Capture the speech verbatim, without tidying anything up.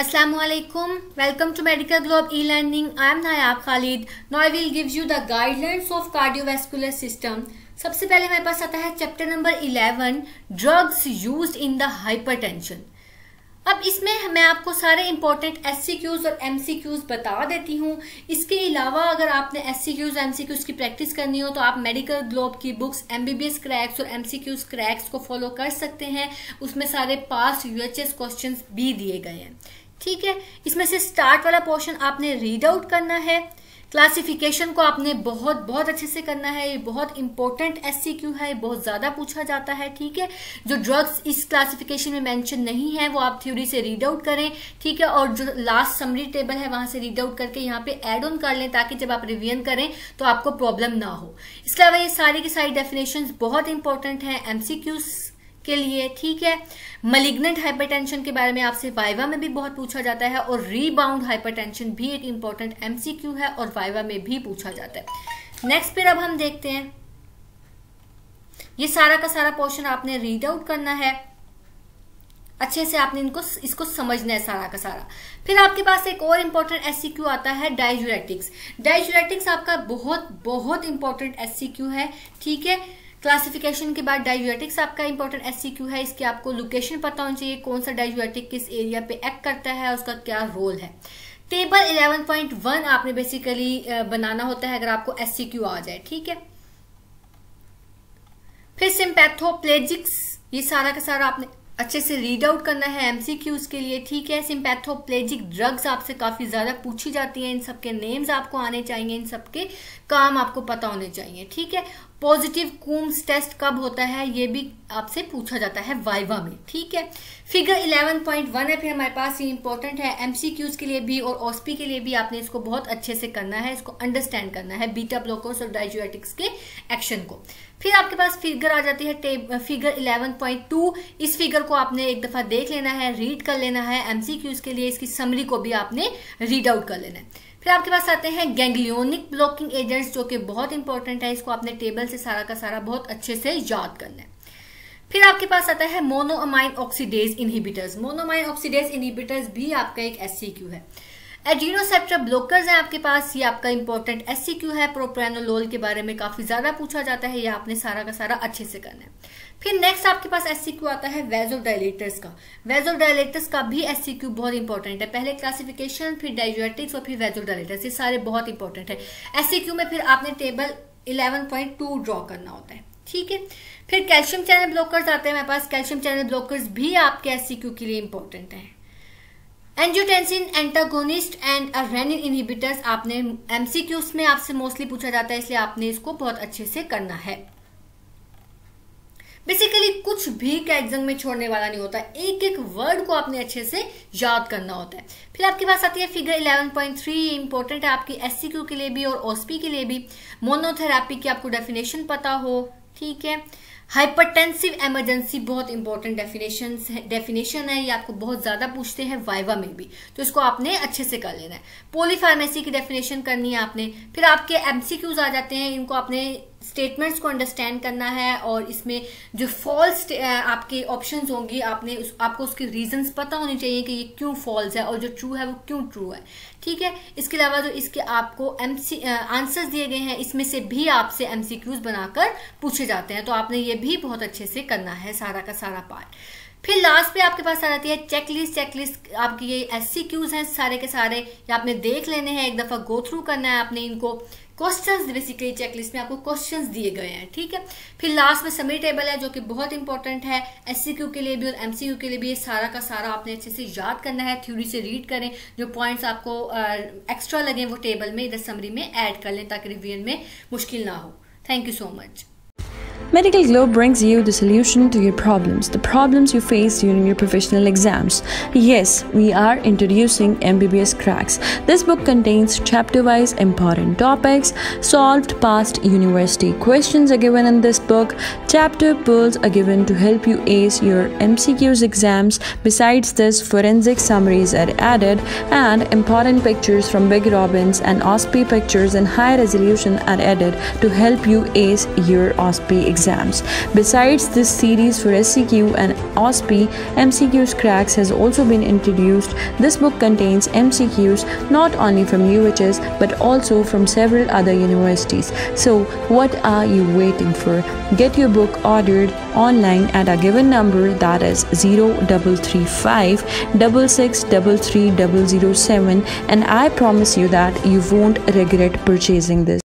Assalamualaikum. Welcome to Medical Globe e-learning. I am Nayab Khalid. Now I will give you the guidelines of cardiovascular system. सबसे पहले हमारे पास आता है chapter number eleven, drugs used in the hypertension. अब इसमें मैं आपको सारे इंपॉर्टेंट एससीक्यूज और एमसीक्यूज बता देती हूँ। इसके अलावा अगर आपने एससीक्यूज एमसीक्यूज की प्रैक्टिस करनी हो तो आप मेडिकल ग्लोब की बुक्स एमबीबीएस क्रैक्स और एमसीक्यूज क्रैक्स को फॉलो कर सकते हैं। उसमें सारे पास्ट यूएचएस क्वेश्चंस भी दिए गए हैं। ठीक है, इसमें से स्टार्ट वाला पोर्शन आपने रीड आउट करना है। क्लासिफिकेशन को आपने बहुत बहुत अच्छे से करना है। ये बहुत इंपॉर्टेंट एससीक्यू है, बहुत ज्यादा पूछा जाता है। ठीक है, जो ड्रग्स इस क्लासिफिकेशन में मेंशन नहीं है वो आप थ्योरी से रीड आउट करें। ठीक है, और जो लास्ट समरी टेबल है वहां से रीड आउट करके यहाँ पे एड ऑन कर लें ताकि जब आप रिवीजन करें तो आपको प्रॉब्लम ना हो। इसके अलावा ये सारी की सारी डेफिनेशन बहुत इंपॉर्टेंट है एमसीक्यूज के लिए। ठीक है, मलिग्नेंट हाइपरटेंशन के बारे में आपसे वाइवा में भी बहुत पूछा जाता है और रीबाउंड हाइपरटेंशन भी एक इंपॉर्टेंट एमसीक्यू है और वाइवा में भी पूछा जाता है। नेक्स्ट फिर अब हम देखते हैं, ये सारा का सारा पोर्शन आपने रीड आउट करना है अच्छे से, आपने इनको इसको समझना है सारा का सारा। फिर आपके पास एक और इंपॉर्टेंट एससीक्यू आता है डाययूरेटिक्स। डाययूरेटिक्स आपका बहुत बहुत इंपॉर्टेंट एससीक्यू है। ठीक है, क्लासिफिकेशन के बाद डाययूरेटिक्स आपका इंपॉर्टेंट एससीक्यू है। इसकी आपको लोकेशन पता होनी चाहिए, कौन सा डाययूरेटिक किस एरिया पे एक्ट करता है, उसका क्या रोल है। टेबल इलेवन पॉइंट वन आपने बेसिकली बनाना होता है अगर आपको एससीक्यू आ जाए। ठीक है, फिर सिम्पैथोप्लेजिक्स, ये सारा का सारा आपने अच्छे से रीड आउट करना है एमसीक्यूज के लिए। ठीक है, सिम्पैथोप्लेजिक ड्रग्स आपसे काफी ज्यादा पूछी जाती हैं। इन सबके नेम्स आपको आने चाहिए, इन सबके काम आपको पता होने चाहिए। ठीक है, पॉजिटिव कूम्स टेस्ट कब होता है ये भी आपसे पूछा जाता है वाइवा में। ठीक है, फिगर इलेवन पॉइंट वन है फिर हमारे पास, ये इंपॉर्टेंट है एमसीक्यूज के लिए भी और ओएसपी के लिए भी। आपने इसको बहुत अच्छे से करना है, इसको अंडरस्टैंड करना है बीटा ब्लॉकर्स और डाययूरेटिक्स के एक्शन को। फिर आपके पास फिगर आ जाती है फिगर इलेवन पॉइंट टू। इस फिगर को आपने एक दफा देख लेना है, रीड कर लेना है एमसीक्यूज के लिए। इसकी समरी को भी आपने रीड आउट कर लेना है। फिर आपके पास आते हैं गैंग्लियोनिक ब्लॉकिंग एजेंट्स जो कि बहुत इंपॉर्टेंट है। इसको आपने टेबल से सारा का सारा बहुत अच्छे से याद करना है। फिर आपके पास आता है monoamine oxidase inhibitors. Monoamine oxidase inhibitors भी आपका एक एससीक्यू है। एड्रीनोसेप्टर ब्लॉकर्स हैं आपके पास, ये आपका इंपॉर्टेंट एससीक्यू है। प्रोप्रानोलोल के बारे में काफी ज्यादा पूछा जाता है, ये आपने सारा का सारा अच्छे से करना है। फिर नेक्स्ट आपके पास एससीक्यू आता है वेजोडाइलेटर्स का। वेजोडाइलेटर्स का भी एससीक्यू बहुत इंपॉर्टेंट है। पहले क्लासिफिकेशन, फिर डाययूरेटिक्स और फिर वेजोडाइलेटर्स, ये सारे बहुत इंपॉर्टेंट है एससीक्यू में। फिर आपने table eleven point two draw करना होता है। ठीक है, फिर कैल्शियम चैनल ब्लॉकर्स आते हैं हमारे पास। कैल्शियम चैनल ब्लॉकर्स भी आपके एससीक्यू के लिए इंपॉर्टेंट है। Angiotensin antagonist and renin inhibitors आपने एमसीक्यूज में आपसे मोस्टली पूछा जाता है, इसलिए आपने इसको बहुत अच्छे से करना है। बेसिकली कुछ भी का एग्जाम में छोड़ने वाला नहीं होता, एक एक वर्ड को आपने अच्छे से याद करना होता है। फिर आपके पास आती है figure eleven point three, important है आपकी एससीक्यू के लिए भी और ओएसपी के लिए भी। मोनोथेरापी की आपको डेफिनेशन पता हो। ठीक है, हाइपरटेंसिव इमरजेंसी बहुत इंपॉर्टेंट डेफिनेशन डेफिनेशन है, ये आपको बहुत ज्यादा पूछते हैं वाइवा में भी, तो इसको आपने अच्छे से कर लेना है। पॉलीफार्मेसी की डेफिनेशन करनी है आपने। फिर आपके एमसीक्यूज आ जाते हैं, इनको आपने स्टेटमेंट्स को अंडरस्टैंड करना है और इसमें जो फॉल्स आपके ऑप्शंस होंगी आपने उस, आपको उसके रीजंस पता होने चाहिए कि ये क्यों फॉल्स है और जो ट्रू है वो क्यों ट्रू है। ठीक है, इसके अलावा जो इसके आपको एमसी आंसर्स दिए गए हैं इसमें से भी आपसे एमसीक्यूज बनाकर पूछे जाते हैं, तो आपने ये भी बहुत अच्छे से करना है सारा का सारा पार्ट। फिर लास्ट पे आपके पास आ जाती है चेकलिस्ट। चेकलिस्ट आपकी ये एससीक्यूज हैं सारे के सारे, ये आपने देख लेने हैं, एक दफा गो थ्रू करना है आपने इनको। क्वेश्चंस बेसिकली चेकलिस्ट में आपको क्वेश्चंस दिए गए हैं। ठीक है, फिर लास्ट में समरी टेबल है जो कि बहुत इंपॉर्टेंट है एससीक्यू के लिए भी और एमसीक्यू के लिए भी। ये सारा का सारा आपने अच्छे से याद करना है, थ्योरी से रीड करें, जो पॉइंट्स आपको एक्स्ट्रा लगे वो टेबल में इधर समरी में ऐड कर लें ताकि रिवीजन में मुश्किल ना हो। Thank you so much. Medical Globe brings you the solution to your problems, the problems you face during your professional exams. Yes, we are introducing M B B S Cracks. This book contains chapter-wise important topics. Solved past university questions are given in this book. Chapter pools are given to help you ace your M C Qs exams. Besides this, forensic summaries are added and important pictures from Big Robbins and O S P I pictures in high resolution are added to help you ace your O S P I exams. Besides this series for S C Q and O S P, M C Qs Cracks has also been introduced. This book contains M C Qs not only from U H S but also from several other universities. So what are you waiting for? Get your book ordered online at a given number, that is zero three three five six six three three zero zero seven, and I promise you that you won't regret purchasing this.